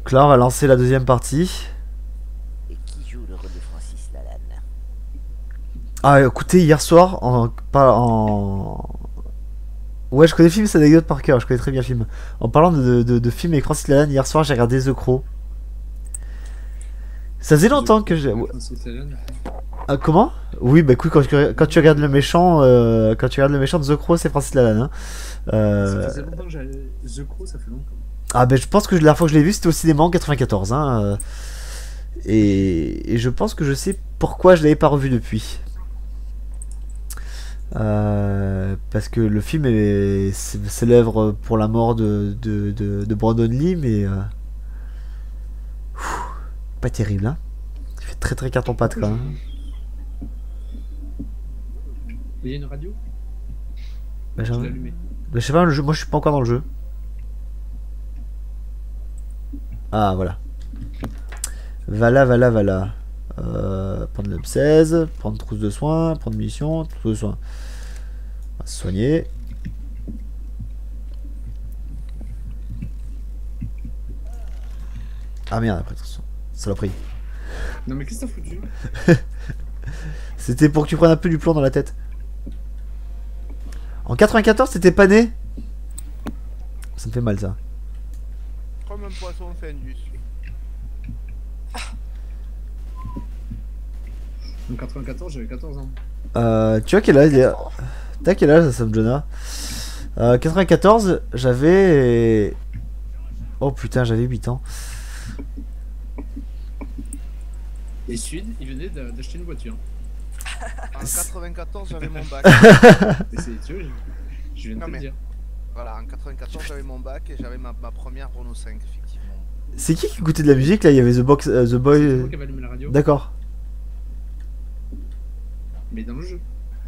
Donc là, on va lancer la deuxième partie. Et qui joue le rôle de Francis Lalanne? Ah, écoutez, hier soir, Ouais, je connais le film, c'est anecdote par cœur, je connais très bien le film. En parlant de films avec Francis Lalanne, hier soir, j'ai regardé The Crow. Ça faisait longtemps que j'ai... Ah, comment? Oui, bah écoute, quand tu regardes le méchant, quand tu regardes le méchant de The Crow, c'est Francis Lalanne. Hein. Ça faisait longtemps que j'avais... The Crow, ça fait longtemps. Ah, ben je pense que la dernière fois que je l'ai vu, c'était au cinéma en 94. Hein, et je pense que je sais pourquoi je l'avais pas revu depuis. Parce que le film célèbre pour la mort de Brandon Lee, mais pas terrible. Hein. Il fait très très carton-pâte quand même. Il y a une radio? Bah, Je l'ai allumée. je sais pas, le jeu, moi je suis pas encore dans le jeu. Ah voilà. Voilà. Prendre le 16, prendre trousse de soins, prendre munitions, trousse de soins. On va se soigner. Ah merde, après, attention. Saloperie. Non mais qu'est-ce que t'as foutu? C'était pour que tu prennes un peu du plomb dans la tête. En 94, t'étais pas né? Ça me fait mal ça. Comme un poisson fendus. En 94, j'avais 14 ans. Tu vois quel âge? T'as quel âge, Sam Jonah? 94, j'avais... Oh putain, j'avais 8 ans. Et Sud, il venait d'acheter une voiture. En 94, j'avais mon bac. Et c'est, tu vois, je viens de te le dire. Voilà, en 94, j'avais mon bac et j'avais ma première Renault 5, effectivement. C'est qui écoutait de la musique là? Il y avait The Boy. C'est moi qui avais allumé la radio. D'accord. Mais dans le jeu.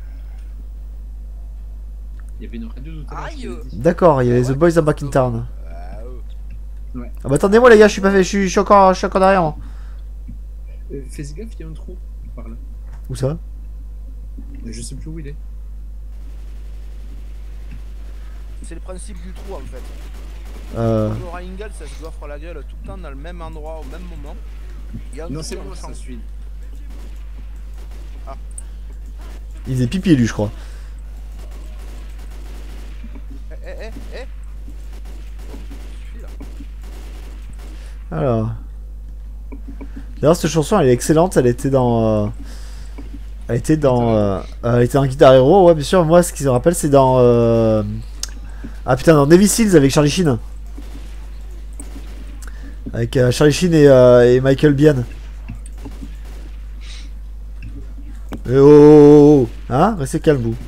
Il y avait une radio tout à l'heure. D'accord, il y avait The Boys are Back in Town. Ouais. Ah bah attendez-moi les gars, je suis pas fait, je suis encore derrière moi. Fais gaffe, il y a un trou par là. Où ça? Je sais plus où il est. C'est le principe du trou en fait. Laura Ingalls, ça se goffre la gueule tout le temps dans le même endroit au même moment. Non, c'est moi, ça suit. Ah. Il faisait pipi lui, je crois. Eh. Alors. D'ailleurs, cette chanson, elle est excellente. Elle était dans. Elle était dans Guitar Hero. Ouais, bien sûr. Moi, ce qui me rappelle, c'est dans. Ah putain, dans Navy Seals avec Charlie Sheen. Avec Charlie Sheen et Michael Biehn. Oh. Hein? Restez calme, vous.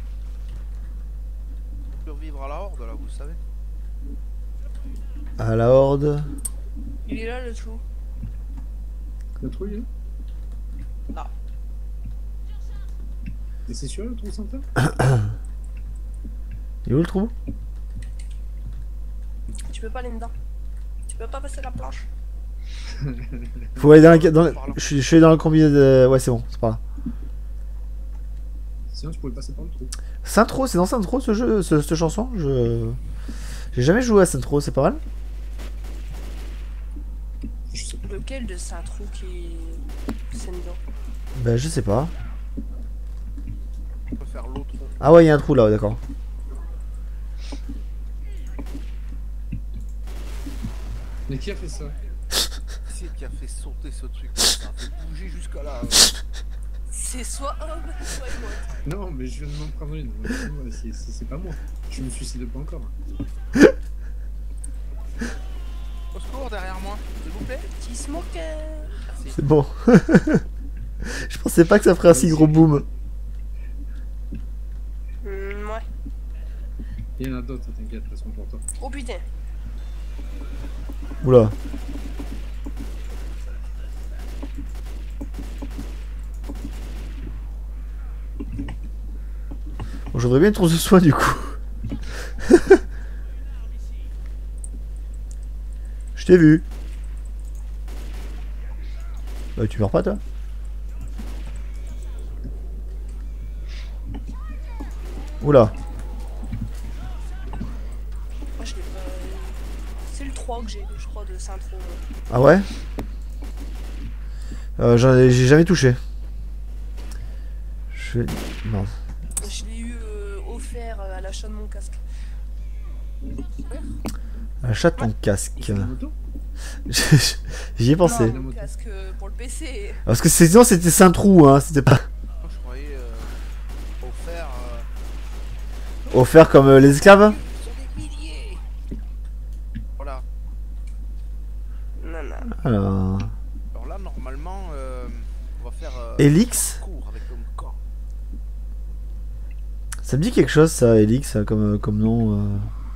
Survivre à la horde, là, vous le savez. À la horde. Il est là le trou. Le trou, il est là? Et c'est sûr le trou sans faire? Il est où le trou? Tu peux pas aller dedans. Tu peux pas passer la planche. Faut aller dans la... Je suis dans le combiné de... Ouais, c'est bon, c'est pas là. Sinon, tu pouvais passer par le trou. Saintro, c'est dans Saintro ce jeu, cette chanson? J'ai jamais joué à Saintro, c'est pas mal? Je sais pas. Lequel de c'est un trou qui c'est dedans? Bah, je sais pas. On peut faire l'autre. Ah ouais, il y a un trou là, ouais, d'accord. Mais qui a fait ça? C'est qui a fait sauter ce truc. Ça a fait bouger jusqu'à là. C'est soit un, soit une autre. Non, mais je viens de m'en prendre une. C'est pas moi. Je me suicide pas encore. Au secours derrière moi, s'il vous plaît. Petit smoker. Merci. C'est bon. Je pensais pas que ça ferait un si gros boom. Ouais. Il y en a d'autres, t'inquiète, elles sont pour toi. Oh putain. Oula. Bon, je voudrais bien une trousse de soin du coup. Je t'ai vu. Bah, tu meurs pas toi? Oula. Moi je l'ai pas. C'est le 3 que j'ai, je crois, de Saint-Tro. Ah ouais? J'ai jamais touché. Non. Je l'ai eu offert à l'achat de mon casque. Achète ton casque. C'est la moto. J'y ai pensé. Non, mon casque pour le PC. Parce que sinon c'était Saint-Trou, hein, c'était pas Moi, je croyais offert. offert comme les esclaves. Sur des milliers. Voilà. Non, non. Alors... Alors là, normalement, on va faire. Elix? Cours avec ton corps. Ça me dit quelque chose ça, Elix, comme nom.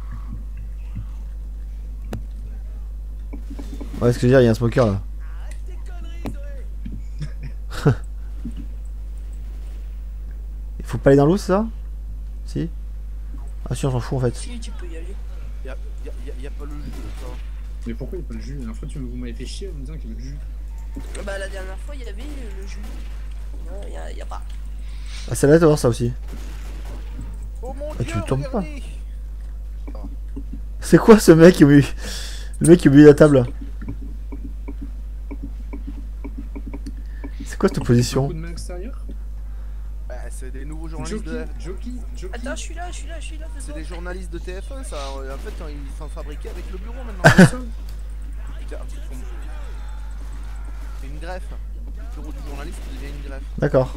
Ouais, ce que je veux dire, il y a un smoker là. Il faut pas aller dans l'eau, c'est ça? Si? Ah si, on s'en fout en fait. Si, tu peux y aller. Y a pas le jeu, ça. Mais pourquoi il n'y a pas le jus? La dernière fois, vous m'avez fait chier en me disant qu'il y avait le jus. Bah, la dernière fois, il y avait le jus. Non, y a pas. Ah, c'est là d'avoir ça aussi. Oh mon Ah, dieu, tu tombes pas. regardez. C'est quoi ce mec qui a mis... Le mec qui a mis la table? C'est quoi cette Un position? coup de main extérieur. Bah, c'est des nouveaux journalistes de. Jockey. Attends, je suis là, C'est fais-toi. des journalistes de TF1, ça. En fait, ils sont fabriqués avec le bureau maintenant. Putain, un truc comme- C'est une greffe. Le bureau du journaliste devient une greffe. D'accord.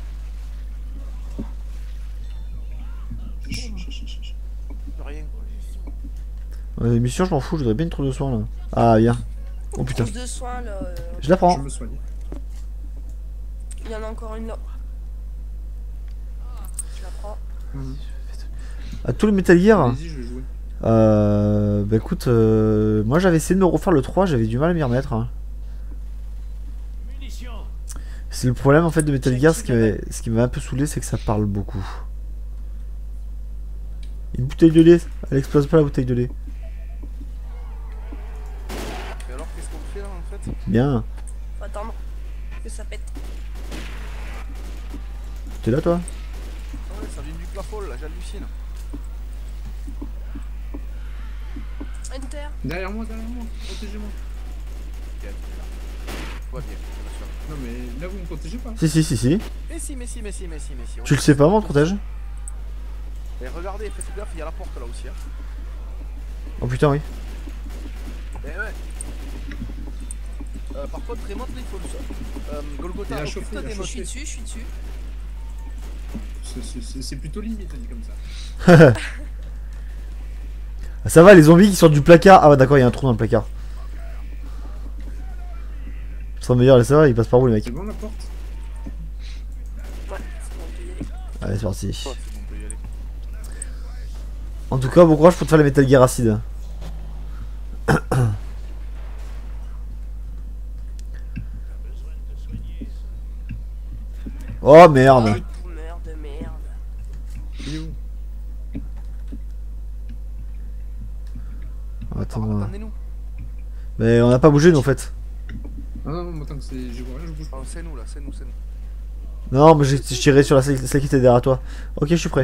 Plus rien, quoi. L'émission, je m'en fous, je voudrais bien une trousse de soins là. Ah, viens. Oh putain. Trousse de soins, là. Je la Je prends. me soigne. Il y en a encore une là. Je la prends. À tous les Metal Gear. Vas-y, je vais jouer. Bah écoute, moi j'avais essayé de me refaire le 3, j'avais du mal à m'y remettre. Hein. C'est le problème en fait de Metal Gear, ce qui m'a un peu saoulé, c'est que ça parle beaucoup. Une bouteille de lait, elle explose pas la bouteille de lait. Et alors, qu'est-ce qu'on fait là en fait? Bien. Faut attendre que ça pète. T'es là toi? Ouais, ça vient du plafond là, j'hallucine. Enter. Derrière moi, protégez-moi. Bien, tout va bien, bien sûr. Non, mais là, vous me protégez pas. Si. Mais si. Tu le sais pas, moi, on te protège? Et regardez, faites gaffe, il y a la porte là aussi. Hein. Oh putain, oui. Eh ouais. Par contre, Raymond, il faut le Golgotha, Il a chauffé, occupe-toi il a des Je moches. suis dessus. C'est plutôt lié, t'as dit comme ça. Ça va, les zombies qui sortent du placard. Ah ouais, d'accord, il y a un trou dans le placard. Ce sera meilleur, ça va, ils passent par où les mecs? C'est bon la porte? Ouais, c'est bon, on peut y aller. Allez, c'est parti. Ouais, c'est bon, on peut y aller. En tout cas, bon courage pour te faire les Metal Gear acide. Oh merde. Oh, merde. Il est où? Attends, Attendez-nous. mais on n'a pas bougé nous en fait. Ah non, attends, je vois rien, je bouge pas. Oh, c'est nous là, c'est nous. Non, mais j'ai tiré sur celle qui était derrière toi. Ok, je suis prêt.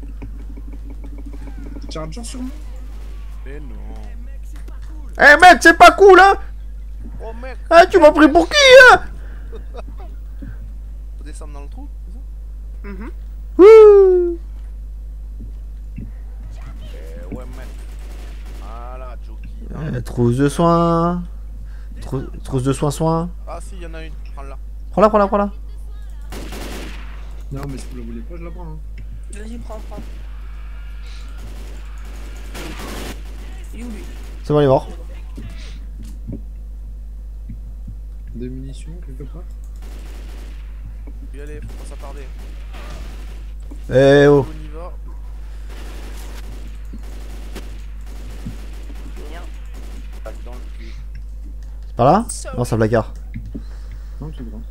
Charger sur moi? Mais non. Eh mec, c'est pas cool hein. Oh mec, Ah, tu m'as pris pour qui hein? faut descendre dans le trou, c'est ça? Wouh. Eh ouais mec. Voilà, Jockey. Trousse de soins. Trousse de soins. Ah si, il y en a une, prends-la. Prends-la. Non, mais si vous la voulez pas, je la prends. Hein. Vas-y, prends. Il est où lui? C'est bon, il est mort. Des munitions, quelque part. Puis allez, faut pas s'attarder. Eh oh. On y va. Merde. Passe dans le cul. C'est par là? Non, c'est un placard. Non, c'est grand.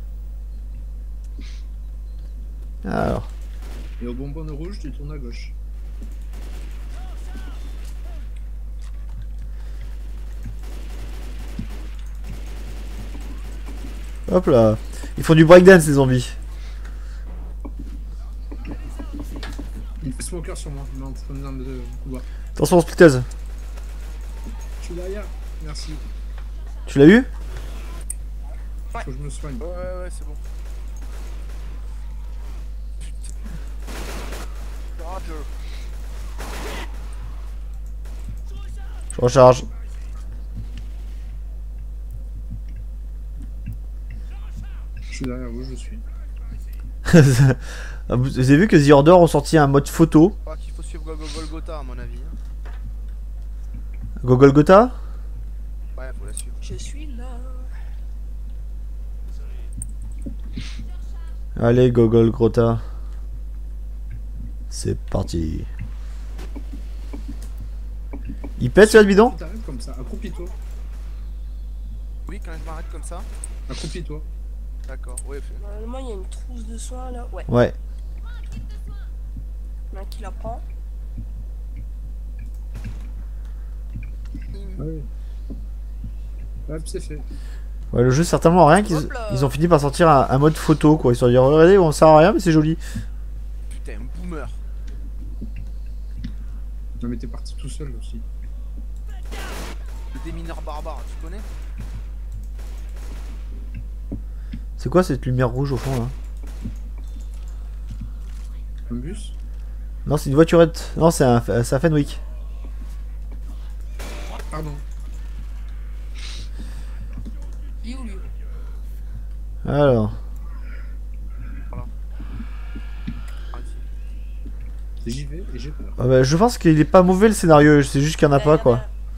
Alors. Et au bonbonne rouge, tu tournes à gauche. Hop là. Ils font du breakdance les zombies. Il fait smoker sur moi, il est en train de me couloir. Attention, splitteuse. Je suis derrière. Merci. Tu l'as eu? Faut que je me soigne. Ouais, c'est bon. Putain. Roger. Je recharge. Je suis derrière vous, je suis. Vous avez vu que The Order ont sorti un mode photo. Je crois qu'il faut suivre Golgotha à mon avis. Hein. Gogolgotha? Ouais, faut la suivre. Je suis là. Allez, Gogolgotha. C'est parti. Il pète ce bidon? Tu t'arrêtes comme ça, accroupis-toi. Oui, quand je m'arrête comme ça. Accroupis-toi. D'accord, ouais. Normalement, il y a une trousse de soins là. Ouais. Ouais. Il y en a un qui la prend. Ouais. Hop, c'est fait. Ouais, le jeu certainement rien qu'ils Hop là. ils ont fini par sortir un mode photo quoi. Ils se sont dit regardez, on sert à rien mais c'est joli. Putain, boomer. Non mais t'es parti tout seul aussi. Le démineur barbare, tu connais? C'est quoi cette lumière rouge au fond là? Un bus? Non, c'est une voiturette. Non, c'est un Fenwick. Pardon. Il est où lui? Alors. Ah, si. J'y vais et j'ai peur. Ah bah, je pense qu'il est pas mauvais le scénario, c'est juste qu'il y en a pas quoi.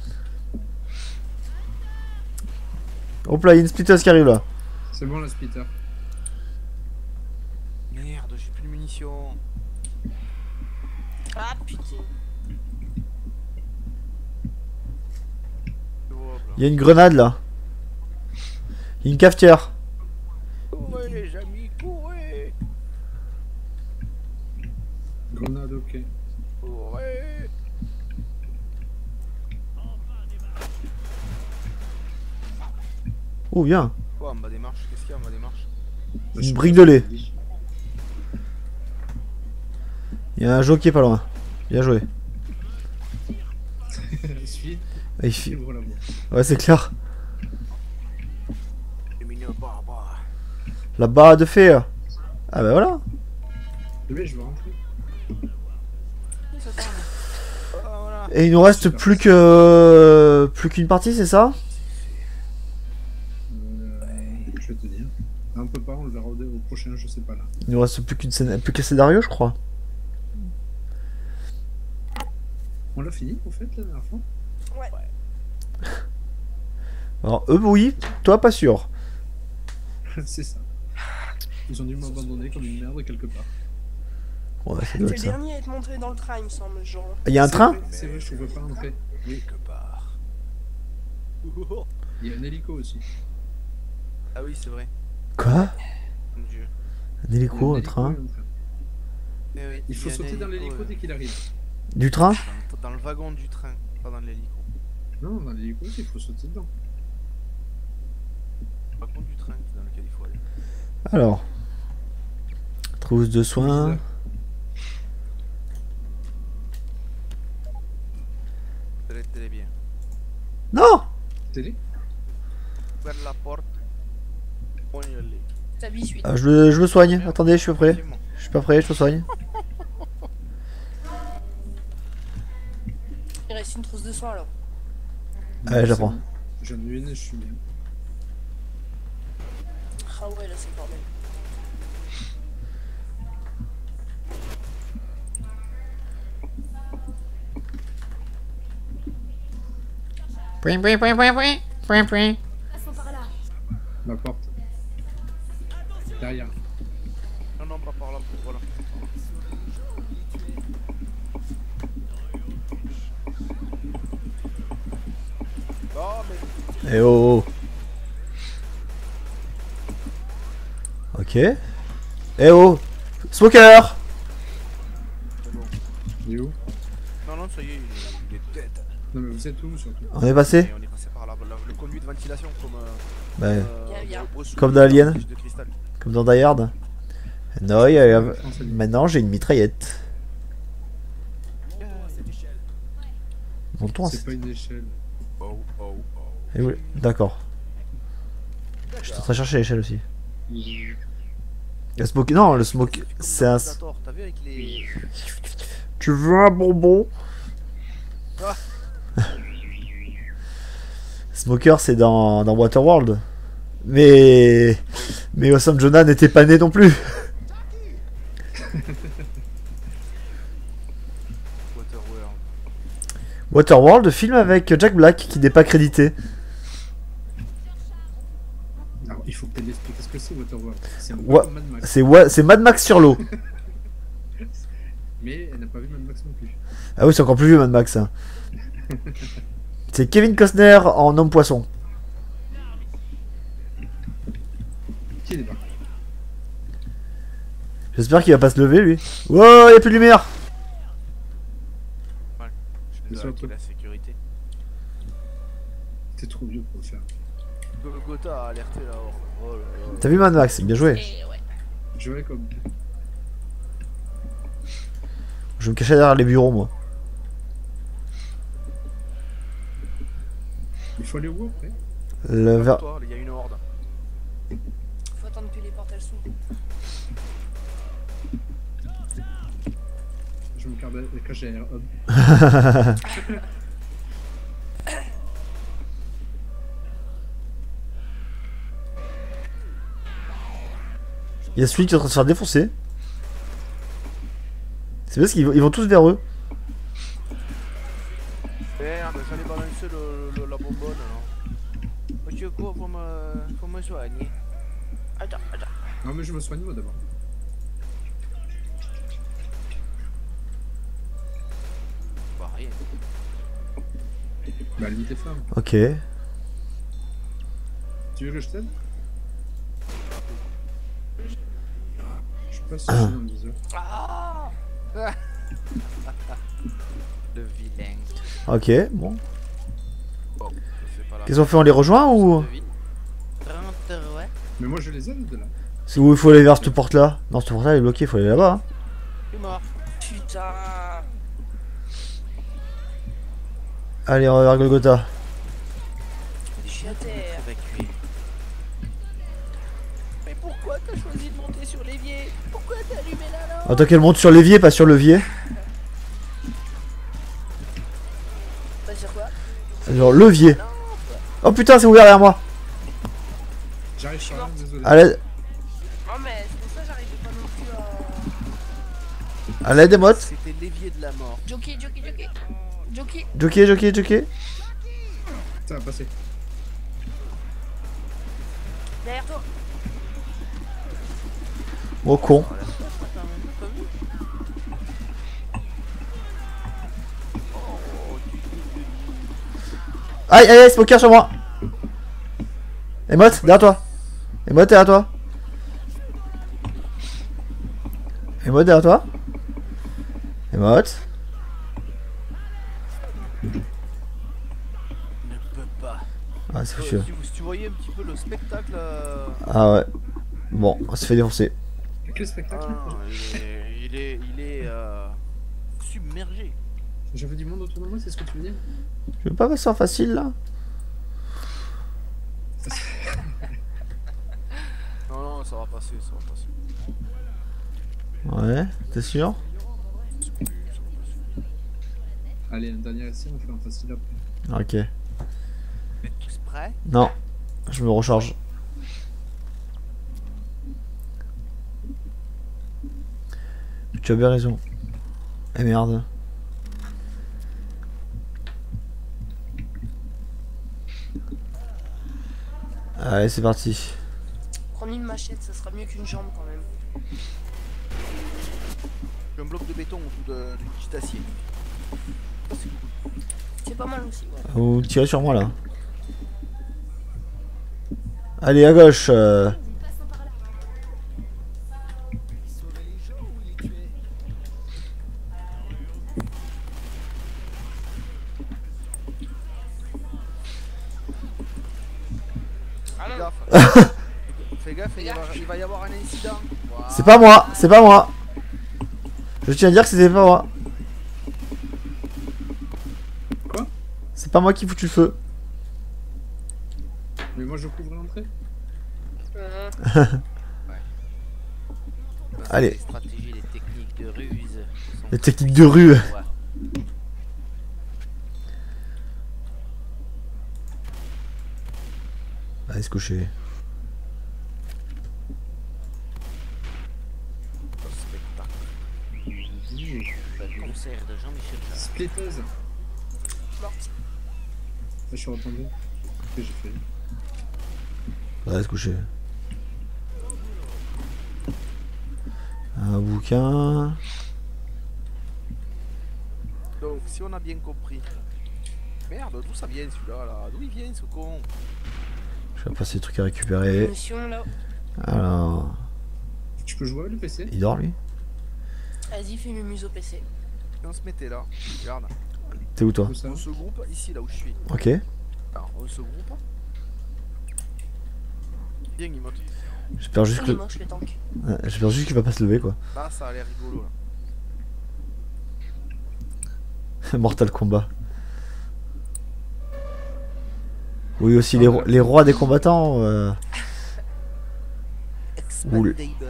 Hop là, il y a une splitters qui arrive là. C'est bon la splitter. Merde, j'ai plus de munitions. Ah putain. Il y a une grenade là. Il y a une cafetière. Courez les amis, courez. Grenade, ok. Courez. Oh bien. Quoi en bas des marches? Qu'est-ce qu'il y a en bas des marches? Une brique de lait. Il y a un jockey pas loin. Bien joué. Suis. Ah, il Ouvre la voie. Ouais, c'est clair. Démineur barbare. La barre de fer. Ah bah voilà. Mais je vais rentrer. Ah, voilà. Et il nous reste Super. plus qu'une partie, c'est ça? Je vais te dire. Ah, on peut pas, on le verra au prochain, je sais pas là. Il nous reste plus qu'un scénario, je crois. On l'a fini en fait la dernière fois. Ouais. Alors eux oui, toi pas sûr. C'est ça. Ils ont dû m'abandonner comme une merde quelque part. Ouais, ça C'est doit le être ça. dernier à être montré dans le train, il me semble, genre. Il y a un C'est train? vrai, c'est vrai, je ne pouvais pas rentrer. Quelque part. Il y a un hélico aussi. Ah oui, c'est vrai. Quoi? Mon dieu. Un hélico, un hélico train? et un train. Eh oui, Il faut y a un sauter dans l'hélico ouais. dès qu'il arrive. Du train? Dans le wagon du train, pas dans l'hélico. Non, dans l'hélico aussi, il faut sauter dedans. Le wagon du train dans lequel il faut aller. Alors. Trousse de soins. Bizarre. Très bien. Non! Télé? Ouvre la porte. On y allait. Ta vie suite. Ah, je me soigne. Attendez, je suis pas prêt. Effectivement. Je suis pas prêt, je me soigne. Il reste une trousse de soins alors. Allez, j'apprends. C'est bon. J'en ai une et je suis bien. Ah ouais, là c'est le bordel. La porte. Derrière. Non, non, pas par là. Voilà. Oh, mais Eh oh, oh. Ok. Eh oh! Smoker! c'est bon. Il est où? Non, non, ça y est, il est dead. Non mais vous êtes où surtout? On est passé? Et on est passé par là, le conduit de ventilation comme. Ouais. Bien. Comme dans Alien. De cristal. Comme dans Die Hard. Non, maintenant j'ai une mitraillette. Montons à C'est pas une échelle. Oh. Et oui, d'accord. Je suis en train de chercher l'échelle aussi. Le smoke, non, le smoke, c'est un... T'as vu avec les... Tu veux un bonbon? Ah. Smoker, c'est dans Waterworld. Mais Awesome Jonah n'était pas né non plus. Waterworld. Waterworld, film avec Jack Black qui n'est pas crédité. Alors, il faut que tu l'expliques. Qu'est-ce que c'est Waterworld? C'est un peu Wa- comme Mad Max. C'est Mad Max sur l'eau. Mais elle n'a pas vu Mad Max non plus. Ah oui, c'est encore plus vieux Mad Max. Hein. C'est Kevin Costner en homme poisson. Qui débat? J'espère qu'il va pas se lever lui. Wow, y a plus de lumière. Ouais, je Mais dois sur le hacker truc. la sécurité. T'es trop vieux pour le faire. Golgotha a alerté la horde. Oh là là. T'as vu Mad Max? Bien joué. Et ouais. Je vais comme. Je me cachais derrière les bureaux moi. Il faut aller où après? Le ver... Toi, il y a une horde. Faut attendre que les portails s'ouvrent. Je me cache derrière Hob. Il y a celui qui est en train de se faire défoncer. C'est parce qu'ils vont tous vers eux. Merde, j'allais balancer la bonbonne alors. Monsieur quoi, faut me soigner. Attends. Non, mais je me soigne moi d'abord. Bah rien. Bah, limite tes flammes. Ok. Tu veux que je t'aide? Je passe sur le viseur. Ah Le vilain. Ok, bon. Bon, c'est pas la Qu'est-ce qu'on fait? On les rejoint ou... de vie. 30, ouais. Mais moi je les aide de là. C'est où il faut aller vers cette porte là? Non, cette porte là elle est bloquée, il faut aller là-bas. Hein. Je suis mort. putain. Allez, on va vers Golgotha. Je suis à terre. Évacué. Mais pourquoi t'as choisi de monter sur l'évier? Pourquoi t'as allumé la lampe? Attends qu'elle monte sur l'évier, pas sur levier. Bah sur quoi? Genre levier. Oh putain, c'est ouvert derrière moi. J'arrive sur là, désolé. À l'aide, Non mais c'est pour ça que j'arrivais pas non plus à... à l'aide des mottes. C'était l'évier de la mort. Jockey. Jockey. Ça va passer. Derrière toi. Oh con. Aïe, smoker sur moi. Emote, derrière toi. Emote, derrière toi. Emote, derrière toi. Emote. Ne peut pas. Ah, c'est foutu. Si tu voyais un petit peu le spectacle. Ah ouais. Bon, on s'est fait défoncer. Quel spectacle? Il est submergé. J'avais du monde autour de moi, c'est ce que tu veux dire? Je veux pas passer en facile là. Non, ça va passer, Ouais, t'es sûr? Allez, un dernier essai, on fait un facile après. Ok. Vous êtes tous prêts? Non, je me recharge. Tu as bien raison. Eh merde. Allez, c'est parti. Prendre une machette, ça sera mieux qu'une jambe quand même. J'ai un bloc de béton autour d'une petite acier. Ça, c'est cool. C'est pas mal aussi, ouais. Vous tirez sur moi là. Allez, à gauche. Ah non. Fais gaffe, il va y avoir un incident. Voilà. C'est pas moi, c'est pas moi. Je tiens à dire que c'était pas moi. Quoi? C'est pas moi qui foutu le feu. Mais moi je couvre l'entrée. Allez. Les stratégies, les techniques de ruse. sont- Les techniques de rue. Ouais. Allez se coucher. Au spectacle. Le concert de Jean-Michel Jarre. Splitteuse. Morte. Je suis retombé. Qu'est-ce que j'ai fait? Allez se coucher. Un bouquin. Donc, si on a bien compris. Merde, d'où ça vient celui-là là? D'où il vient ce con? Je vais passer des trucs à récupérer. Mission là. Alors. Tu peux jouer avec le PC? Il dort lui? Vas-y, fais muse au PC. Et on se mettait là. Regarde. T'es où toi? Où ça? On se groupe ici là où je suis. Ok. Alors, on se groupe. Bien, Guimote. J'espère juste Il est que. moche le tank. Ouais, j'espère juste qu'il va pas se lever quoi. Là, ça a l'air rigolo là. Mortal Kombat. Oui aussi les rois des combattants. Oul. Expandable.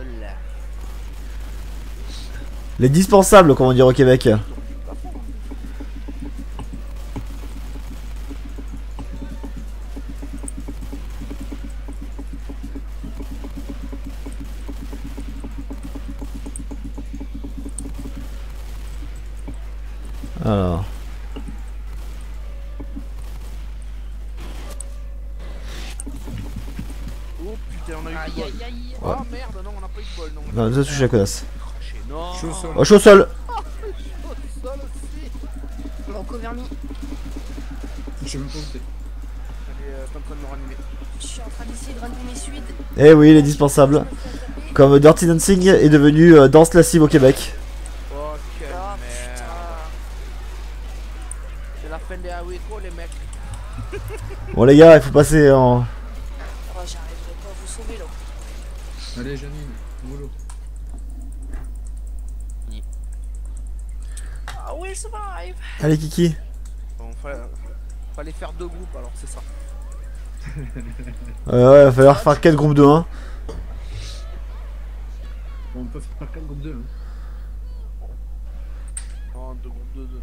Les dispensables comme on dit au Québec. Alors. Oh putain, on a eu Aïe du bol. aïe aïe. Ah merde, non, on n'a pas eu de bol. Non, Non, ça touche la connasse. Craché, non. Je suis au sol. Oh, je suis au sol. Ça, là, c'est- Mon covermi. Je sais même pas où t'es. Elle est en train de me ranimer. Je suis en train d'essayer de ranimer Suide. Eh oui, les dispensables. Comme Dirty Dancing est devenu danse lascive au Québec. Oh, quelle Ah merde. putain. C'est la fin des Aweko, les mecs. Bon les gars, il faut passer en... Oh, j'arriverai pas à vous sauver là. Allez, Janine, mollo. I will survive. Allez Kiki. Bon, fallait faire deux groupes alors, c'est ça. Ouais, il va falloir faire 4 groupes de 1. Bon, on peut faire 4 groupes 2. Hein. Oh, deux groupes de deux.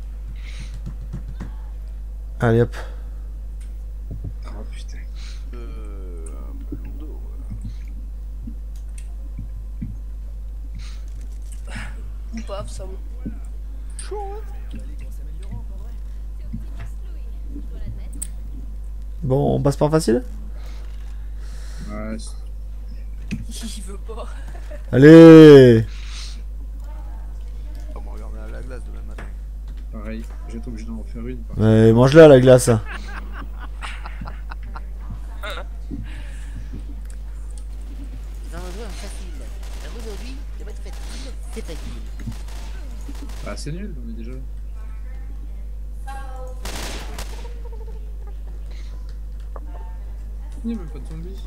Allez hop. Oh putain. Un peu lourd, Ou pas, ça bon. Chaud, hein. Bon, on passe par facile. Ouais, Il veut pas. Allez. On va regarder à la glace demain matin. pareil. Je vais être obligé d'en refaire une. Ouais, mange-la la glace. Un jeu facile. Alors aujourd'hui, ça va être facile. C'est facile. Ah, c'est nul, on est déjà là. Il n'y a même pas de zombies.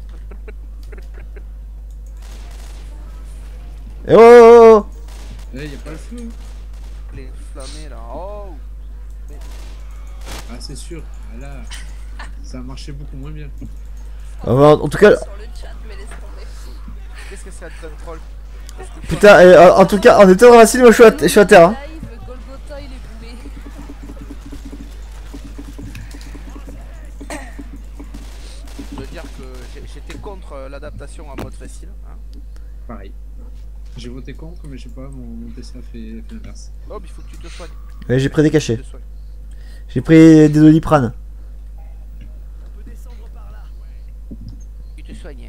Eh oh, oh, oh. Eh, il n'y a pas le feu. Les flammés là. Oh. Ah, c'est sûr. Ah là, ça a marché beaucoup moins bien. En tout cas, Sur le chat, mais laisse tomber. Qu'est-ce que c'est un troll? putain, en tout cas, en étant dans facile, moi je suis à terre. Hein. Live, Golgotha, il est boulé. Je veux dire que j'étais contre l'adaptation en mode facile. Hein. Pareil. J'ai voté contre, mais je sais pas, mon PC a fait l'inverse. Oh, mais il faut que tu te soignes. Ouais, j'ai pris des cachets. Tu te soignes. J'ai pris des doliprane. Tu te soignes.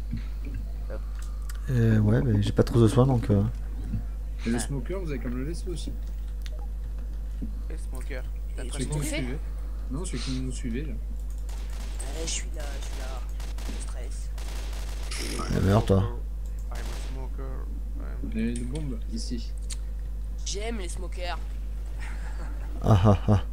Ouais, mais j'ai pas trop de soins donc. Et le smoker, vous avez quand même le laisser aussi. Et smoker. T'es en train Celui de qui nous fait suivait. Non, celui qui nous suivait là. Je suis là, je suis là. Je stresse. Eh, meurs toi. I'm a smoker. Il y a une bombe ici. J'aime les smokers. Ah ah ah.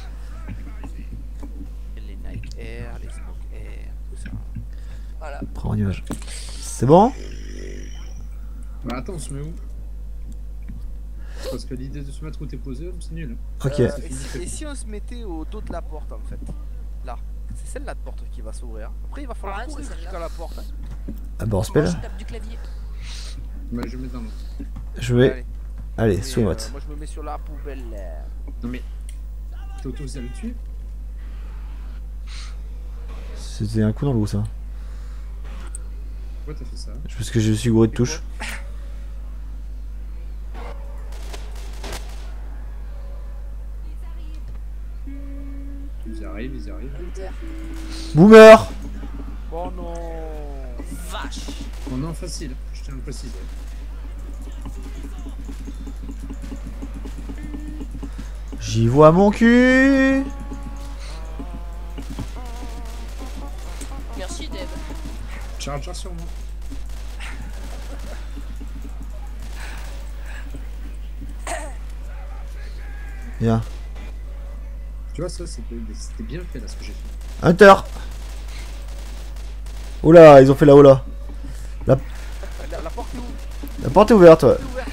Les Night Air, les Smoke Air, tout ça. Voilà. Prends en image. C'est bon? Bah attends, on se met où? Parce que l'idée de se mettre où t'es posé, c'est nul. Ok. c'est fini, Et si on se mettait au dos de la porte en fait? Là. C'est celle-là de porte qui va s'ouvrir. Après, il va falloir Ouais, courir c'est celle-là. jusqu'à la porte. Ah bah on se Moi, pèle. je tape du clavier. Bah, je mets dans le. Je vais. Allez. Allez, Et, sous moi, mode. je me mets sur la poubelle. Non, mais. Toto, ça le tuer? C'était un coup dans l'eau ça. Pourquoi t'as fait ça? Parce que je suis gouré de touches. Ils arrivent, ils arrivent. Hunter. Boomer. Oh non. Vache. On est en facile, je tiens à le préciser. J'y vois mon cul. Merci, Deb. Charger sur moi. Bien. Tu vois, ça, c'était bien fait là ce que j'ai fait. Hunter. Oula, ils ont fait la hola. La porte est où? La porte est ouverte, ouais. Elle est ouverte.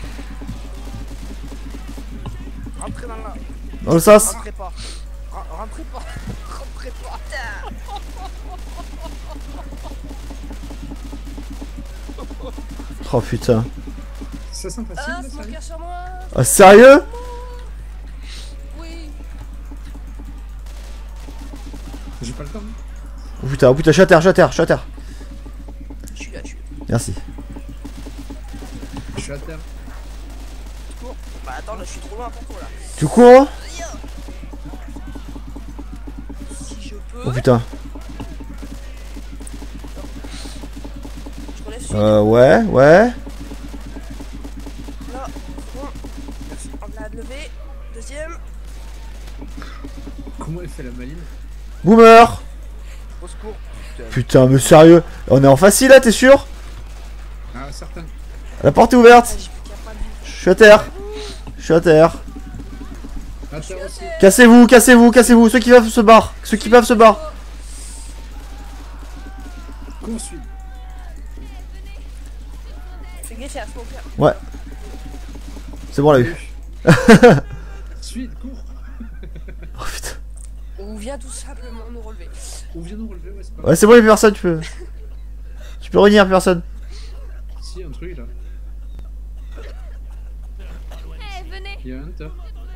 Rentrez dans la... Dans le sas. Rentrez pas. Rentrez pas. Rentrez pas. Oh putain. Ça sent facile Ah, là, ça smoker sur moi. Ah, sérieux? Oui. J'ai pas le temps. Oh putain, je suis à terre, je suis à terre, je suis à terre. Je suis là, je suis là. Merci. Je suis à terre. Bah attends, là, je suis trop loin pour toi, là. Tu cours? Si je peux. Oh putain. Je relève celui Ouais, ouais. là. Bon. On l'a levé. Deuxième. Comment elle fait la maline? Boomer. Au secours. Putain, mais sérieux? On est en facile là, t'es sûr? Ah, certain. La porte est Ah, ouverte. j'ai plus qu'à pas de vue. Je suis à terre. Je suis à terre. À terre aussi. Cassez-vous, cassez-vous, cassez-vous. Ceux qui peuvent se barrent. Ceux qui peuvent se barrent. Poursuis. Fais gaffe à smoker. Ouais. C'est bon, on l'a eu. Suite, cours. Oh putain. On vient tout simplement nous relever. On vient nous relever, ouais, c'est pas Ouais, c'est bon, il y a personne, tu peux. Tu peux revenir, personne. Si, un truc là. Eh, venez. Il y a un Hunter.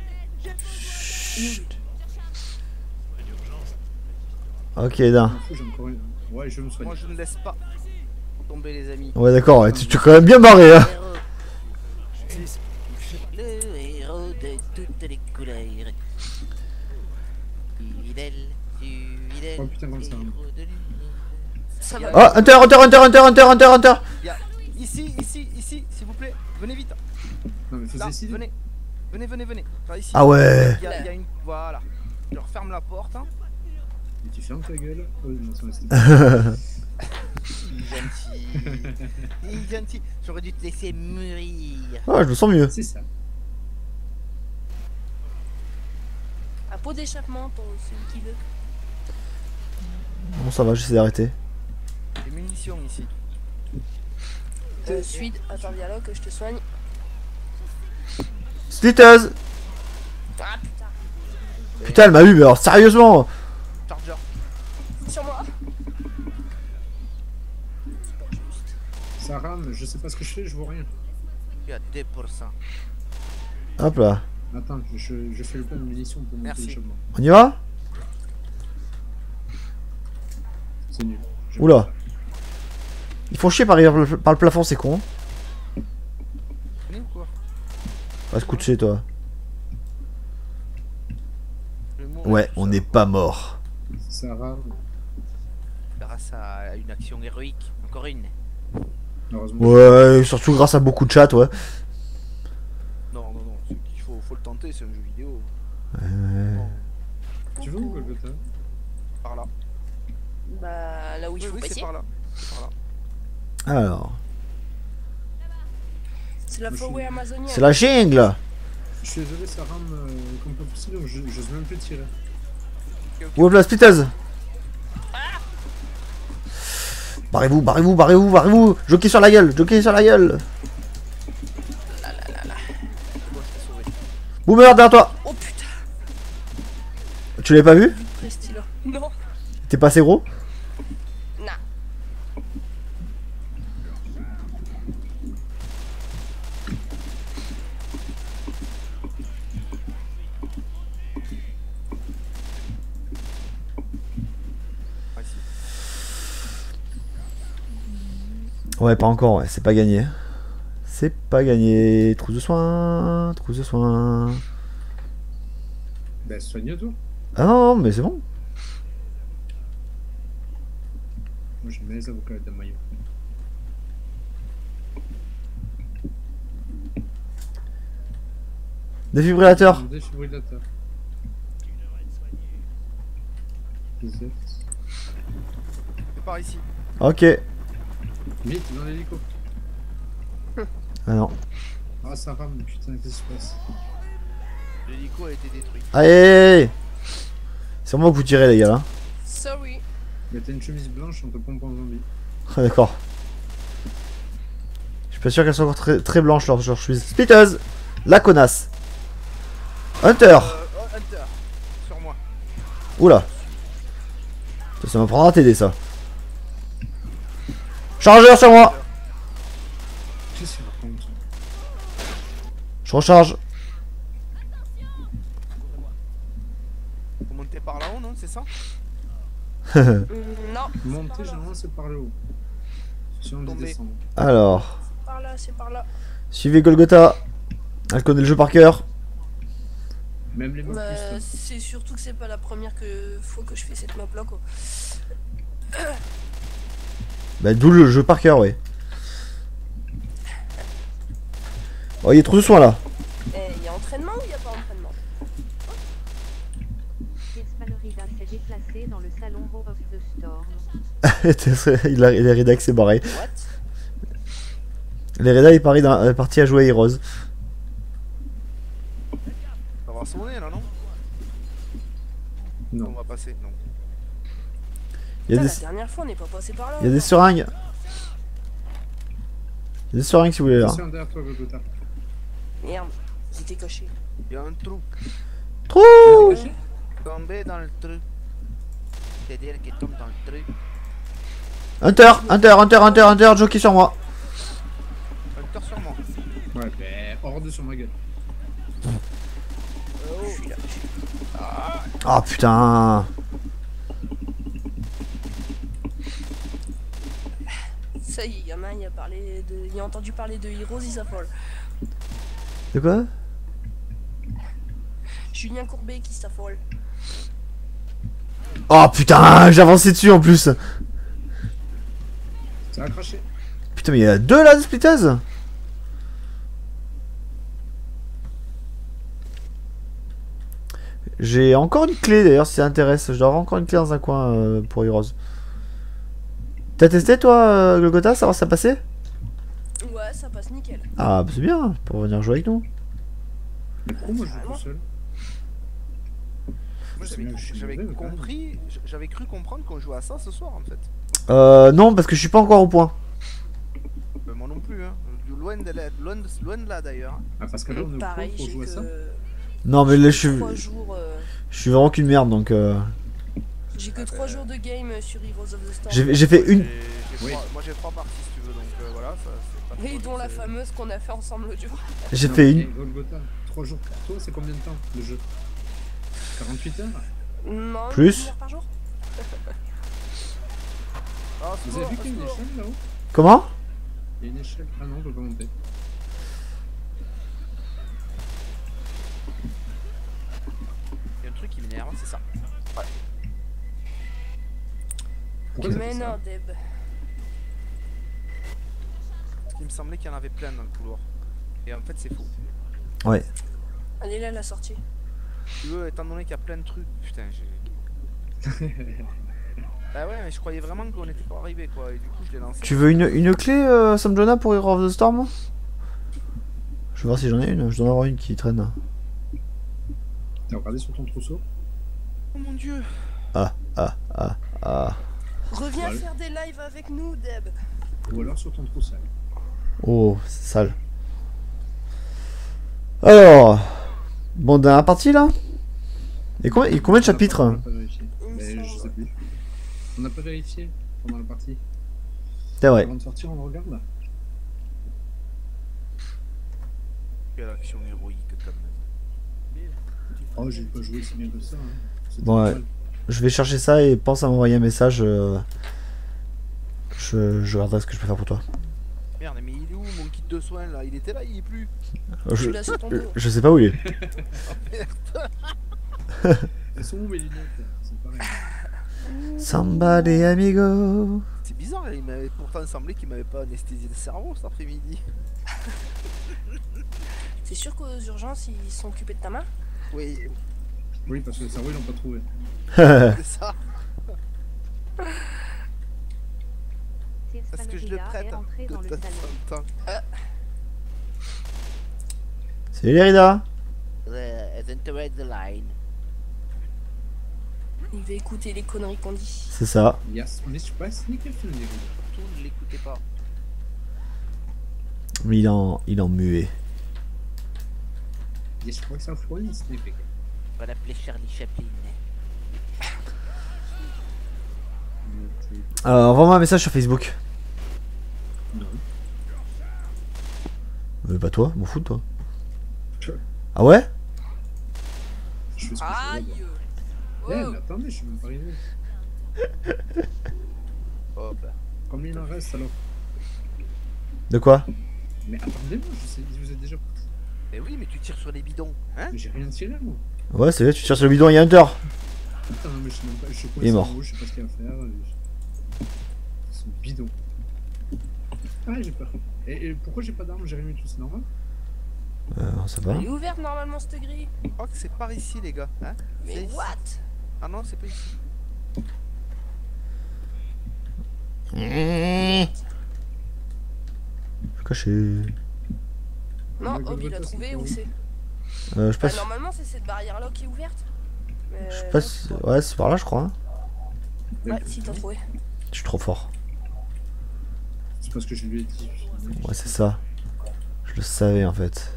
Ok, d'un. M'en fous, j'ai encore une. Ouais, je me soigne. Moi, je ne laisse pas tomber les amis. Ouais, d'accord, ouais, tu es quand même bien barré, hein. Le héros de toutes les couleurs. Fidèle, fidèle. Oh putain, comme ça. héros de l'univers. Ça va. Ah, Hunter, Hunter, Hunter, Hunter, Hunter, Hunter, Hunter. Il y a... Ici, s'il vous plaît. Venez vite. Non, mais Là, faisais ici. venez. Venez. Par ici. Ah ouais. Il y a une... Voilà. Je leur ferme la porte. Hein. Et tu fermes ta gueule. Oh, non, ça c'était. Il est gentil. Il est gentil. J'aurais dû te laisser mûrir. Ah, je me sens mieux. C'est ça. Un pot d'échappement pour celui qui veut. Bon, ça va, j'essaie d'arrêter. Des munitions ici. Suite, attends, viens là que je te soigne. Sliteuse. Ah putain. Putain, elle m'a eu, mais alors sérieusement. Charger. Sur moi. Ça rame, je sais pas ce que je fais, je vois rien. Il y a 2%. Hop là. Attends, je fais le plein de munitions pour monter Merci. l'échappement. On y va? C'est nul. Je- Oula. Ils font chier par le plafond, c'est con. Venez ou quoi? Va se coucher, toi. Je vais mourir, Ouais, tout on ça. n'est pas mort. Ça rame. Grâce à une action héroïque. Encore une. Heureusement. Ouais, surtout grâce à beaucoup de chat, ouais. Non. Il faut le tenter, c'est un jeu vidéo. Ouais. Bon, Tu veux où, Golgotha? par là. Bah là où il faut c'est passer. par là. C'est par là. Alors, C'est la forêt amazonienne. c'est la jungle. Je suis désolé, ça rame comme pas possible, donc j'ose même plus tirer. Où est la splitteuse? Barrez-vous, barrez-vous, barrez-vous, barrez-vous. Jockey sur la gueule, jockey sur la gueule. Moi, je t'ai sauvé. Boomer, derrière toi. Oh putain. Tu l'avais pas vu? Presti là. Non. T'es pas assez gros? Non. Ah, ici. Ouais, pas encore, ouais, c'est pas gagné. C'est pas gagné. Trousse de soins, trousse de soins. Bah, soigne-toi. Ah non, mais c'est bon. Moi, j'aime bien les avocats de maillot. Défibrillateur. Défibrillateur. Reset. C'est par ici. Ok. Vite, dans l'hélico. Ah non. Ah, ça rame, putain, qu'est-ce qui se passe? L'hélico a été détruit. Allez. C'est moi que vous tirez, les gars, là. Sorry. Mais t'as une chemise blanche, on te pompe en zombie. Ah, d'accord. Je suis pas sûr qu'elles soient encore très blanches, leur chemise. Spiteuse. La connasse. Hunter. Oh, Hunter. Sur moi. Oula. Ça m'apprendra à t'aider, ça. Chargeur sur moi. Qu'est-ce qu'il raconte ça? Je recharge. Faut monter par là-haut, non? C'est ça? Non. Monter, généralement, c'est par le haut. Si on dit Tomber. descendre. Alors. Par là, c'est par là. Suivez Golgotha. Elle connaît le jeu par cœur. Même les mots Bah, plus. c'est surtout que c'est pas la première fois que je fais cette map là quoi. Bah, d'où le jeu par cœur, ouais. Oh, il y a trop de soins là. Il y a entraînement ou il y a pas entraînement? Espalorida s'est déplacé dans le salon Row of the Storm. Les Redax s'est barré. What? Les Reda est parti à jouer à Heroes. On va voir son nez là, non? On Non. va passer, non. Il y a Putain, des, la dernière fois on n'est pas passé par là. il y a des seringues. Il y a des seringues si vous voulez là. Attention derrière toi, Golgotha. Merde, c'était coché. Il y a un trou. Trou. Tomber dans le trou. C'est-à-dire qu'il tombe dans le trou. Hunter, jockey sur moi. Hunter sur moi. Ouais, bah, hors sur ma gueule. Je suis là. Ah putain. Ça y est, il y en a un, il a entendu parler de Heroes, il s'affole. De quoi? Julien Courbet qui s'affole. Oh putain, j'ai avancé dessus en plus. Ça a craché. Putain, mais il y a deux là de splitters. J'ai encore une clé d'ailleurs si ça intéresse. Je dois avoir encore une clé dans un coin pour Heroes. T'as testé toi Golgotha, savoir si ça passait? Ouais, ça passe nickel. Ah bah, c'est bien, pour venir jouer avec nous. Mais pourquoi moi je joue tout seul? Moi C'est mieux, je suis j'avais mauvais, quand même. compris, j'avais cru comprendre qu'on jouait à ça ce soir en fait. Non, parce que je suis pas encore au point. Moi non plus, hein. Loin de là d'ailleurs. Ah, parce que là, on est au Pareil, point pour j'ai jouer à ça. que Non, mais là je 3 jours. suis vraiment qu'une merde donc. J'ai que 3 jours de game sur Heroes of the Storm. J'ai fait une. J'ai Oui. moi j'ai 3 parties si tu veux, donc voilà, ça c'est pas Et trop- dont la c'est- fameuse qu'on a fait ensemble l'autre jour. J'ai Non, fait mais une. Golgotha, 3 jours pour toi, c'est combien de temps le jeu? 48 heures? Non, Plus. 1 heure par jour. Ah, Vous avez vu qu'il y a une échelle là-haut? Comment? Il y a une échelle. Ah non, on peut pas monter. il y a un truc qui m'énerve, c'est ça. Ouais. Pourquoi ça Mais fait non, ça? Deb. Parce qu'il me semblait qu'il y en avait plein dans le couloir. Et en fait c'est faux. Ouais. Elle est là la sortie. Tu veux, étant donné qu'il y a plein de trucs, putain j'ai... Bah ouais, mais je croyais vraiment qu'on était pas arrivé quoi, et du coup je l'ai lancé. Tu veux une clé Sam Jonah pour Hero of the Storm? Je vais voir si j'en ai une. Je dois en avoir une qui traîne. T'as regardé sur ton trousseau? Oh mon dieu. Ah. Reviens Ouais. faire des lives avec nous, Deb. Ou alors sur ton trousseau? Oh, c'est sale. Alors. Bon, dernière partie là. Et combien de chapitres? On va pas vérifier. Il me Mais je semble. sais plus. On n'a pas vérifié pendant la partie. C'est vrai. Avant de sortir, on regarde là. Quelle action héroïque quand même. Oh, j'ai pas joué si bien que ça. Hein. C'était Bon, ouais. normal. Je vais chercher ça et pense à m'envoyer un message. Je regarderai ce que je peux faire pour toi. Merde, mais il est où mon kit de soins là? Il était là, il est plus. Je, Tu l'as sur ton dos. je sais pas où il est. Elles sont où mes lunettes là? C'est pareil. Somebody amigo. C'est bizarre, il m'avait pourtant semblé qu'il m'avait pas anesthésié le cerveau cet après-midi. C'est sûr qu'aux urgences, ils sont occupés de ta main? Oui, Oui, parce que le cerveau, ils l'ont pas trouvé. c'est ça. Parce que je le prête est entré dans le de temps salon. en temps. C'est Lérida. Enter the line. Il va écouter les conneries qu'on dit. C'est ça. Yes, mais je sais pas si nickel film les gars. Surtout ne l'écoutez pas. Mais il en muet. Yes, je crois que c'est un fourni, c'est nickel. On va l'appeler Charlie Chaplin. Envoie-moi un message sur Facebook. Non. Pas toi, m'en fous de toi. Je Ah ouais? fais ce que je veux. Aïe! Eh, mais attendez, je suis même pas arrivé. Hop. Combien il en reste alors? De quoi? Mais attendez-moi, je sais, vous êtes déjà parti. Mais oui, mais tu tires sur les bidons, hein? Mais j'ai rien tiré moi. Ouais, c'est vrai, tu tires sur le bidon, il y a Hunter. Putain, mais je sais même pas, je suis Il est mort. je sais pas ce qu'il y a à faire. C'est bidon. Ah, j'ai peur. Et pourquoi j'ai pas d'arme? J'ai rien du tout, c'est normal? Ça va. Elle est ouverte normalement cette grille. Je crois que c'est par ici, les gars. Hein? Mais C'est ici. what? Ah non, c'est pas ici. Je suis caché. Non, Le Hob il a Golgotha, trouvé c'est où où c'est? Je Bah, passe. normalement c'est cette barrière là qui est ouverte. Mais Je non, passe. c'est pas. Ouais, c'est par là, je crois. Hein. Ouais, si t'as trouvé. Je suis trop fort. C'est parce que je lui ai dit. Ouais, c'est ça. Je le savais en fait.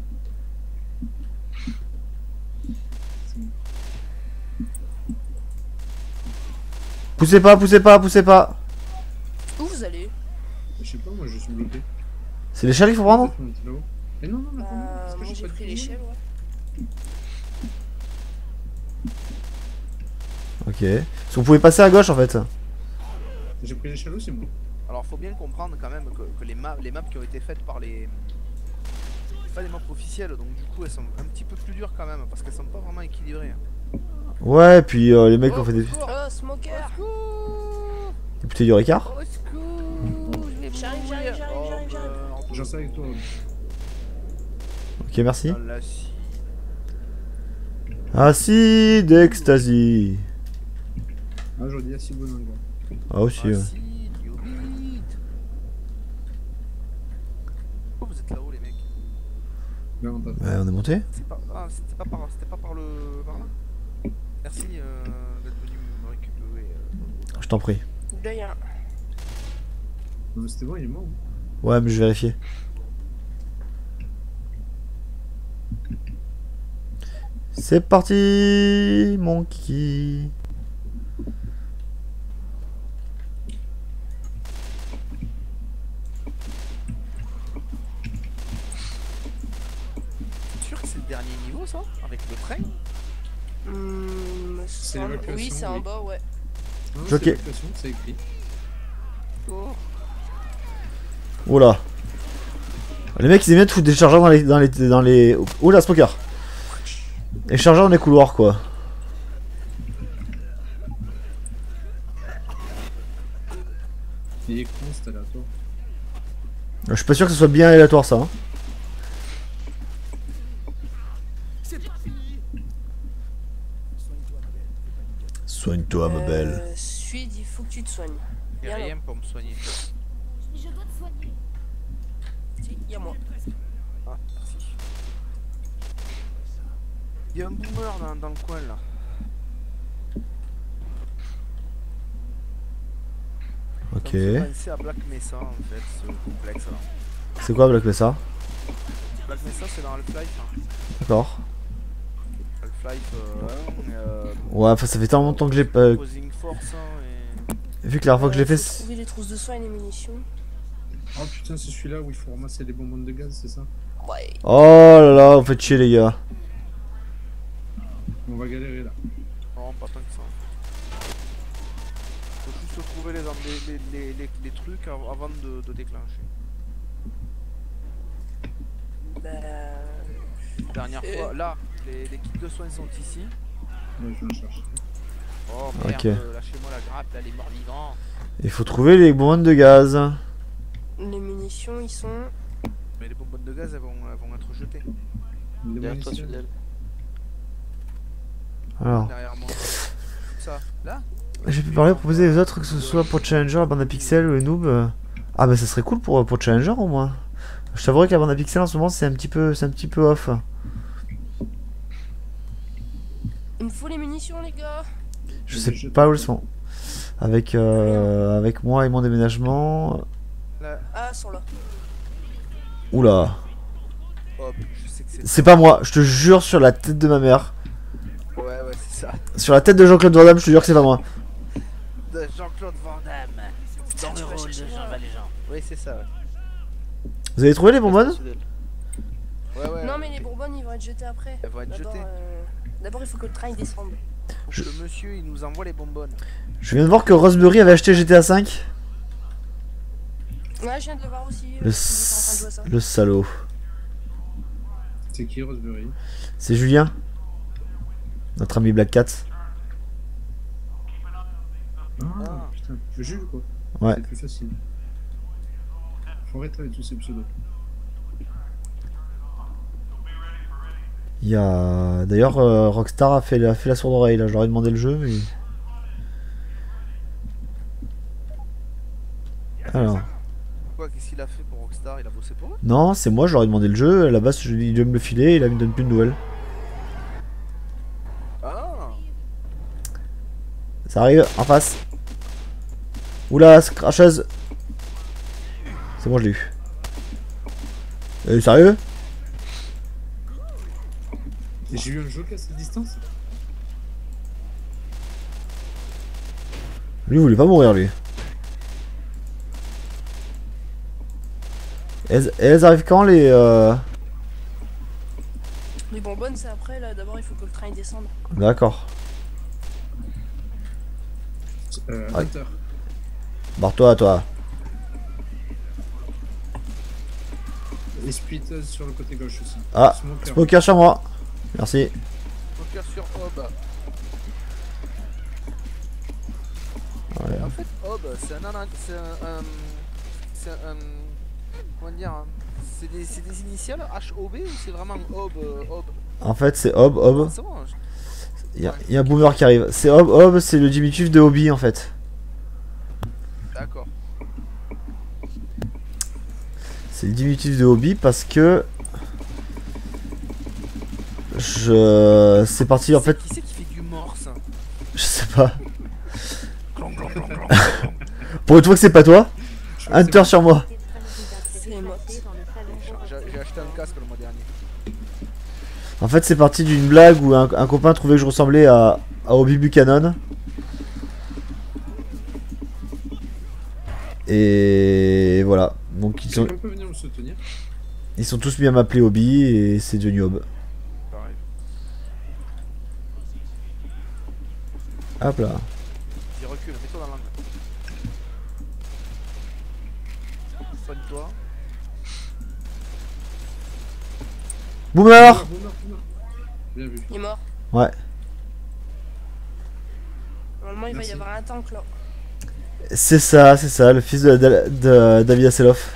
Poussez pas, poussez pas, poussez pas. Où vous allez? Je sais pas, moi je suis bloqué. C'est l'échelle qu'il faut prendre? Peut-être monter là-haut. Mais non, non, mais attendez, parce que Moi j'ai pas pris de l'échelle, ouais. Ok. Si vous pouvez passer à gauche en fait. J'ai pris l'échelle aussi, moi. Alors faut bien comprendre quand même que les maps qui ont été faites par les... Pas les maps officielles, donc du coup elles sont un petit peu plus dures quand même, parce qu'elles sont pas vraiment équilibrées. Ouais, puis les mecs ont fait des Oh, smoker! bouteilles du Ricard. Au secours, je vais J'arrive, mourir. j'arrive. J'en sais avec toi. Ok, merci. Dans la scie. Acide ecstasy. Ah, j'aurais dit assez bon encore. Ah aussi. Ouais. Acide, iodite. Oh, vous êtes là-haut les mecs. Non, pas. Ouais, on est monté. C'est pas... Ah, c'était pas par le... par là. Merci d'être venu me récupérer. Je t'en prie. Là y'a un. Non, mais c'était bon, il est mort. hein. Ouais, mais je vais vérifier. C'est parti, mon kiki. T'es sûr que c'est le dernier niveau ça? Avec le train? C'est Oui, l'évacuation, c'est en oui. bas, ouais. Non, Ok. c'est l'évacuation, c'est écrit. Oh. Oula. Les mecs ils aiment bien de foutre des chargeurs dans les... Oula, smoker. Les chargeurs dans les couloirs quoi. Il est con, c'est aléatoire. Je suis pas sûr que ce soit bien aléatoire ça. Hein. Soigne-toi ma belle. Suide, il faut que tu te soignes. Y'a Viens rien là. pour me soigner. Je dois te soigner. Si, y'a moi. Ah, merci. Y'a un boomer dans le coin là. Ok. Ça me fait penser à Black Mesa en fait, ce complexe là. C'est quoi Black Mesa? Black Mesa c'est dans Half-Life. Hein. D'accord. Half-Life Ouais, enfin ça fait tellement longtemps que j'ai pas... Opposing Force hein, Vu que la dernière fois que je l'ai fait... Faut trouver les trousses de soins et les munitions. Oh putain, c'est celui-là où il faut ramasser les bonbons de gaz, c'est ça? Ouais. Oh là là, vous faites chier les gars. On va galérer là. Non, pas tant que ça. Faut juste trouver les trucs avant de déclencher. Bah... Dernière fois, là, les kits de soins sont ici. Ouais, je vais en chercher. Oh merde, Ok. lâchez-moi la grappe, là, les morts vivants. Il faut trouver les bonbonnes de gaz. Les munitions, ils sont... Mais les bonbonnes de gaz, elles vont être jetées. Les Derrière toi, munitions. Sudel. Alors, Derrière moi. Ça, là. j'ai pu parler, proposer les autres, que ce soit pour Challenger, la bande à pixels ou les noobs. Ah bah ça serait cool pour Challenger au moins. Je t'avouerais que la bande à pixels en ce moment c'est un petit peu off. Il me faut les munitions, les gars. Je sais pas où elles sont. Avec moi et mon déménagement. Là, Ah, elles sont là. Oula. hop, je sais que c'est. C'est pas moi, je te jure sur la tête de ma mère. Ouais, c'est ça. Sur la tête de Jean-Claude Van Damme, je te jure que c'est pas moi. De Jean-Claude Van Damme. Dans le rôle de Jean Valjean. Oui, c'est ça, ouais. Vous avez trouvé les bonbonnes? Sudel. Ouais. Non, mais les bourbonnes, ils vont être jetés après. Elles vont être D'abord, jetées. D'abord, il faut que le train il descende. Je- Le monsieur, il nous envoie les bonbonnes. Je viens de voir que Roseberry avait acheté GTA 5. Ouais, je viens de le voir aussi. Le, ils étaient en train de jouer à ça. le salaud. C'est qui Roseberry? C'est Julien. Notre ami Black Cat. Ah putain, le Jules quoi. Ouais. C'est plus facile. Faut arrêter avec tous ces pseudos. Il y a... D'ailleurs, Rockstar a fait la sourde oreille là. Je leur ai demandé le jeu, mais... Alors... Quoi, qu'est-ce qu'il a fait pour Rockstar? Il a bossé pour eux? Non, c'est moi, je leur ai demandé le jeu. À la base, il devait me le filer, il me donne plus de nouvelles. Ah. Ça arrive, en face. Oula, cracheuse. C'est bon, je l'ai eu. Sérieux? Et j'ai eu un joker à cette distance? Lui, il voulait pas mourir, lui. Elles arrivent quand, les... Les bonbonnes, c'est après, là. D'abord, il faut que le train il descende. D'accord. Ouais. Hunter. Barre-toi, toi. Et Split sur le côté gauche aussi. Ah, Smoker. Smoker sur moi. Merci. Poker sur Hob. Ouais. En fait, Hob, c'est un comment dire, hein, c'est des initiales HOB ou c'est vraiment Hob Hob? En fait, c'est Hob. C'est bon, Il y a un boomer qui arrive. C'est Hob, c'est le diminutif de hobby, en fait. d'accord. C'est le diminutif de hobby parce que... C'est parti, en fait... Qui c'est qui fait du morse? Je sais pas. Clong, clong, clong, clong, clong. Pour une fois que c'est pas toi, Je crois que Hunter sur moi. C'est mort. J'ai acheté un casque le mois dernier. En fait, c'est parti d'une blague où un copain trouvait que je ressemblais à Obi Buchanan. Et voilà. Donc Quelqu'un peut venir me soutenir? ils sont tous mis à m'appeler Obi et c'est devenu Hob. Pareil. Hop là. Vas-y, recule, mets-toi dans l'angle. Soigne-toi. Boomer. Boomer. Bien vu. Il est mort. Ouais. Normalement, il va y Merci. avoir un tank là. C'est ça, le fils de David Hasselhoff.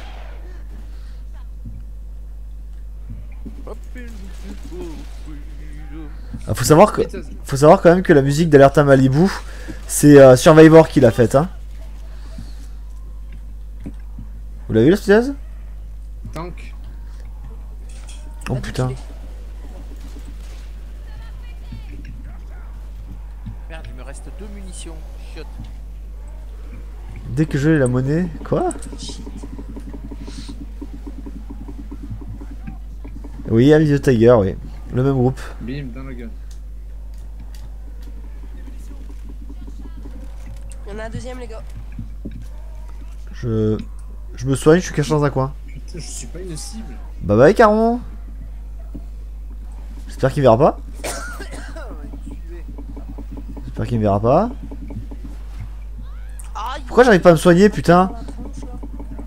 Ah, faut savoir quand même que la musique d'Alerta Malibu, c'est Survivor qui l'a faite. Hein. Vous l'avez vu la spéciale? Tank. Oh Pas putain. défilé. Merde, il me reste 2 munitions. Chiotte. Dès que j'ai la monnaie. Quoi? Oui, Alice the Tiger, oui. Le même groupe. Bim, dans la gueule. Il y en a un deuxième, les gars. Je me soigne, je suis caché dans un coin. Putain, je suis pas une cible. Bye bye Caron. J'espère qu'il verra pas. J'espère qu'il me verra pas. Aïe. Pourquoi j'arrive pas à me soigner, putain? Dans la tronche, là.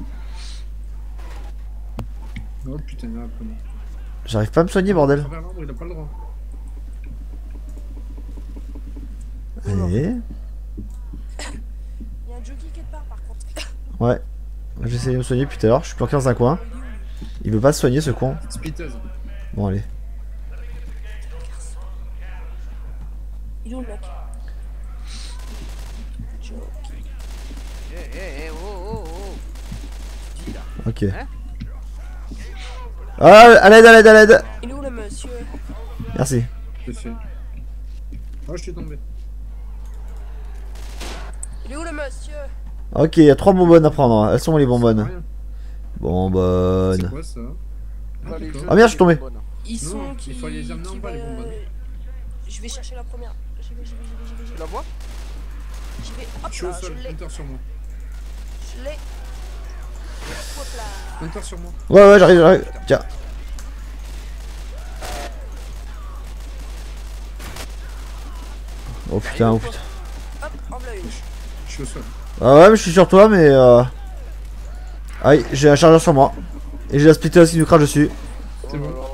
Oh putain, là, comment. J'arrive pas à me soigner, bordel. Travers l'arbre, il a pas le droit. Allez. Il y a un jockey quelque part, par contre. Ouais. J'ai essayé de me soigner depuis tout à l'heure, je suis planqué dans un coin. Il veut pas se soigner, ce con. Spiteuse. Bon, allez. Il est où, le mec? Jockey. Eh, oh. Dis là. Ok. Hein? Ah, à l'aide, à l'aide, à l'aide. Il est où, le monsieur? Merci. C'est fait. Oh, je suis tombé. Il est où, le monsieur? Ok, il y a 3 bonbonnes à prendre. Elles sont où les bonbonnes? Rien. C'est Bonbonnes. quoi ça? Bah, les d'accord. jeux, Ah, merde, je suis tombé. c'est bonne. Ils sont Non, qui... il faut les amener en qui bas, les va- bonbonnes. Je vais chercher la première. J'y vais. Tu la vois? J'y vais. Hop Je suis au là, sol, je l'ai. Hunter sur moi. Je l'ai. Hop là. Hunter sur moi. Ouais, j'arrive. Tiens. Oh putain, oh putain. Hop, en voilà une. Je suis au sol. Ah ouais, mais je suis sur toi, mais aïe, j'ai un chargeur sur moi. Et j'ai la splitteuse qui nous crache dessus. C'est Oh bon. là là.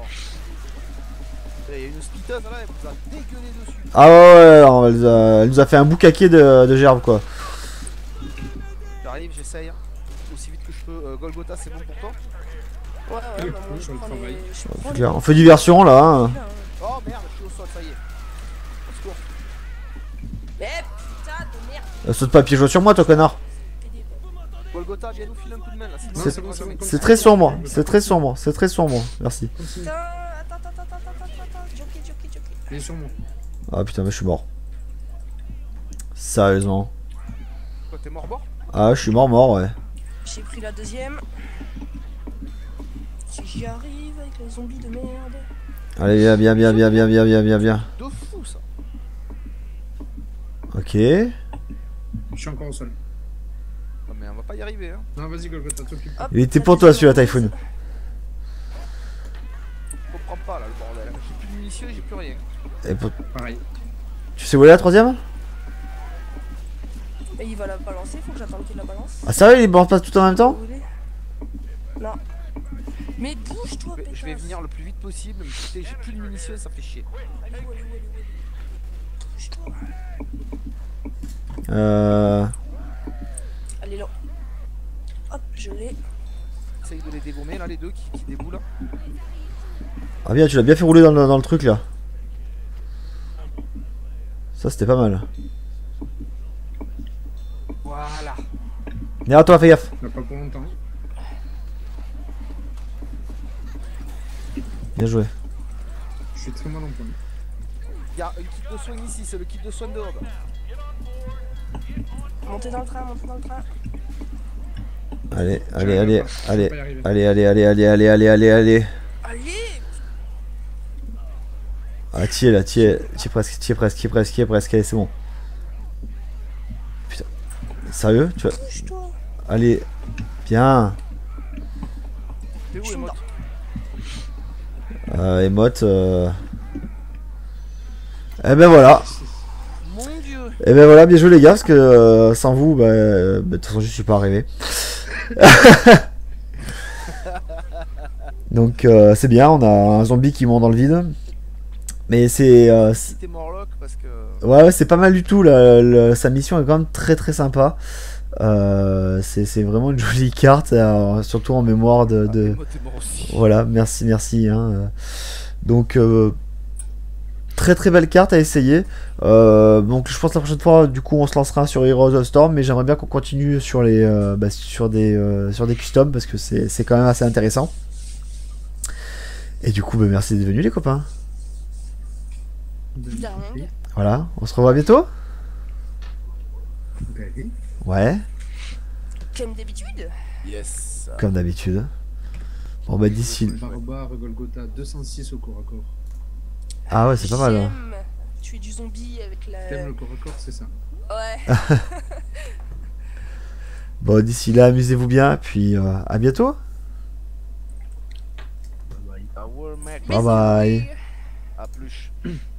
Il y a une spiteuse là, elle vous a dégueulé dessus. Ah ouais, non, elle nous a fait un boucaquet de gerbes, quoi. J'arrive, j'essaye. Aussi vite que je peux. Golgotha, c'est bon pour toi? Ouais, Allez, bah moi je je le prends travaille. les... je prends C'est les- clair. On fait diversion, là. Hein. Oh merde, je suis au sol, ça y est. Au secours. Eh putain de merde. Saute pas pied joint sur moi, toi, connard. Golgotha, viens nous filer un coup de main là. sinon Non, on c'est va bon, c'est jamais. bon. C'est très sombre. C'est très sombre. C'est très sombre. Merci. Continue. Putain, attends. Jockey. Il est sur moi. Ah putain, mais je suis mort. Sérieusement. Quoi, t'es mort? Ah, je suis mort, ouais. J'ai pris la deuxième. Si j'y arrive avec les zombies de merde. Allez, bien. De fou ça. Ok. Je suis encore au sol. Non mais on va pas y arriver hein. Non, vas-y, Golgotha, t'occupe. Hop, Il était la pour toi, deuxième celui-là, Typhoon. Je comprends pas là le bordel. J'ai plus de munitions et j'ai plus rien. Et pour- Pareil. Tu sais où est la troisième? Et il va la balancer, faut que j'attende qu'il la balance. Ah sérieux, il balance pas tout en même temps? Vous voulez? Non. Mais bouge-toi, pétasse. Je vais venir le plus vite possible, mais écoutez, j'ai plus de munitions et ça fait chier. Allez, où Bouge-toi. Allez, là. Hop, je l'ai. Essaye de les dégommer là, les deux qui déboulent là. Ah bien, tu l'as bien fait rouler dans le truc là. Ça c'était pas mal. Voilà. Derrière toi, fais gaffe. On n'a pas pour longtemps. Bien joué. Je suis très mal en point. Il y a une kit de soin ici, c'est le kit de soin de Hob. Montez dans le train. Allez. Je vais pas y arriver. Allez. Allez. Ah t'y es là, t'y es presque, allez c'est bon. Putain. Sérieux? Tu vas... Bouge-toi. Allez. Bien. T'es où, Emote? Emote. Eh ben voilà. Mon dieu. Eh ben voilà, bien joué les gars, parce que sans vous, de toute façon je suis pas arrivé. Donc c'est bien, on a un zombie qui monte dans le vide. Mais c'est... C'était Morlock parce que. ouais, c'est pas mal du tout, sa mission est quand même très sympa. C'est vraiment une jolie carte, surtout en mémoire de... Emote est mort aussi. Voilà, merci. Hein. Donc, très belle carte à essayer. Donc, je pense que la prochaine fois, du coup, on se lancera sur Heroes of the Storm, mais j'aimerais bien qu'on continue sur les, sur des customs parce que c'est quand même assez intéressant. Et du coup, merci d'être venus les copains. Dingue. Voilà, on se revoit bientôt. Ouais, Comme d'habitude. Yes. comme d'habitude. Bon d'ici. Barobar, Golgotha, 206 au corps à corps. Ah ouais, c'est pas mal. Hein. tuer du zombie avec la. T'aimes le corps à corps, c'est ça. Ouais. Bon, d'ici là, amusez-vous bien, puis à bientôt. Bye bye. Ah ouais, mec. Bye bye. À plus.